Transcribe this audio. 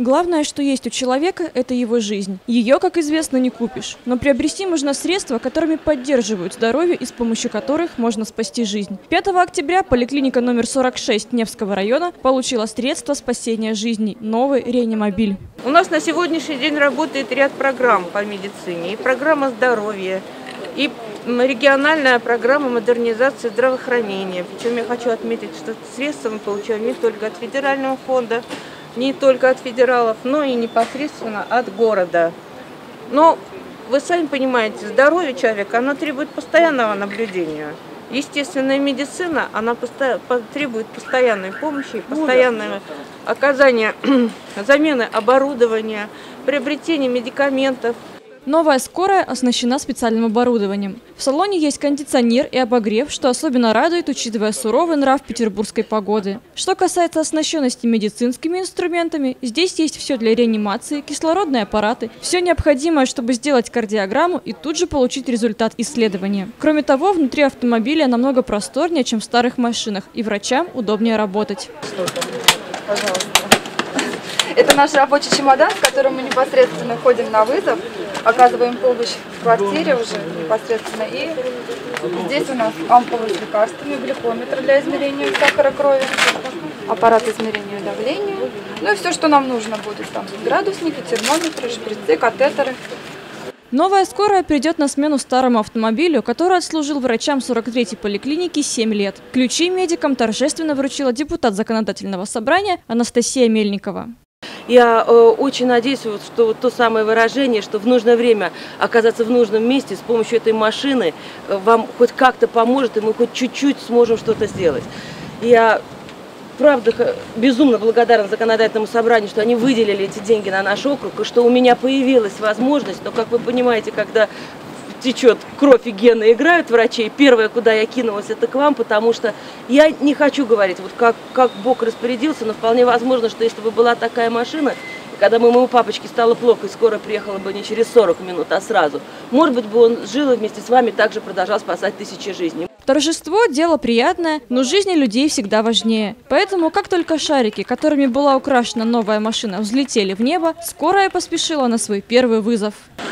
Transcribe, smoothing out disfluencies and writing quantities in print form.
Главное, что есть у человека, это его жизнь. Ее, как известно, не купишь. Но приобрести можно средства, которыми поддерживают здоровье и с помощью которых можно спасти жизнь. 5 октября поликлиника номер 46 Невского района получила средства спасения жизней – новый реанимобиль. У нас на сегодняшний день работает ряд программ по медицине. И программа здоровья, и региональная программа модернизации здравоохранения. Причем я хочу отметить, что средства мы получаем не только от федерального фонда, не только от федералов, но и непосредственно от города. Но вы сами понимаете, здоровье человека, оно требует постоянного наблюдения. Естественная медицина, она требует постоянной помощи, постоянного оказания замены оборудования, приобретения медикаментов. Новая скорая оснащена специальным оборудованием. В салоне есть кондиционер и обогрев, что особенно радует, учитывая суровый нрав петербургской погоды. Что касается оснащенности медицинскими инструментами, здесь есть все для реанимации, кислородные аппараты, все необходимое, чтобы сделать кардиограмму и тут же получить результат исследования. Кроме того, внутри автомобиля намного просторнее, чем в старых машинах, и врачам удобнее работать. Пожалуйста. Это наш рабочий чемодан, с которым мы непосредственно ходим на вызов, оказываем помощь в квартире уже непосредственно. И здесь у нас ампулы с лекарствами, глюкометр для измерения сахара крови, аппарат измерения давления. Ну и все, что нам нужно будет. Там градусники, термометры, шприцы, катетеры. Новая скорая придет на смену старому автомобилю, который отслужил врачам 43-й поликлиники 7 лет. Ключи медикам торжественно вручила депутат законодательного собрания Анастасия Мельникова. Я очень надеюсь, что вот то самое выражение, что в нужное время оказаться в нужном месте с помощью этой машины вам хоть как-то поможет, и мы хоть чуть-чуть сможем что-то сделать. Я, правда, безумно благодарна законодательному собранию, что они выделили эти деньги на наш округ, и что у меня появилась возможность, но, как вы понимаете, когда течет кровь и гены играют врачей, первое, куда я кинулась, это к вам, потому что я не хочу говорить, вот как Бог распорядился, но вполне возможно, что если бы была такая машина, когда моему папочке стало плохо и скоро приехала бы не через 40 минут, а сразу, может быть, бы он жил и вместе с вами также продолжал спасать тысячи жизней. Торжество – дело приятное, но жизни людей всегда важнее. Поэтому, как только шарики, которыми была украшена новая машина, взлетели в небо, скорая поспешила на свой первый вызов.